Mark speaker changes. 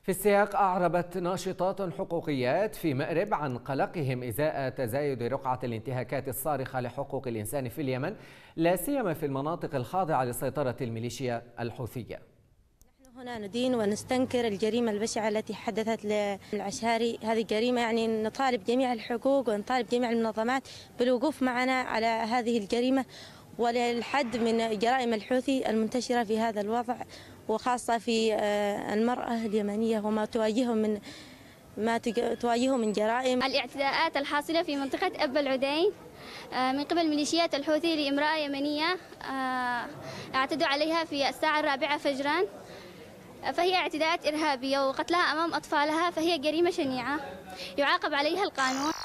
Speaker 1: في السياق أعربت ناشطات حقوقيات في مأرب عن قلقهم إزاء تزايد رقعة الانتهاكات الصارخة لحقوق الإنسان في اليمن، لا سيما في المناطق الخاضعة لسيطرة الميليشيا الحوثية.
Speaker 2: نحن هنا ندين ونستنكر الجريمة البشعة التي حدثت للعشاري. هذه جريمة، يعني نطالب جميع الحقوق ونطالب جميع المنظمات بالوقوف معنا على هذه الجريمة وللحد من جرائم الحوثي المنتشرة في هذا الوضع، وخاصة في المرأة اليمنية وما تواجهه من جرائم.
Speaker 3: الاعتداءات الحاصلة في منطقة أب العدين من قبل ميليشيات الحوثي لامرأة يمنية اعتدوا عليها في الساعة 4 فجرا، فهي اعتداءات إرهابية، وقتلها أمام أطفالها فهي جريمة شنيعة يعاقب عليها القانون.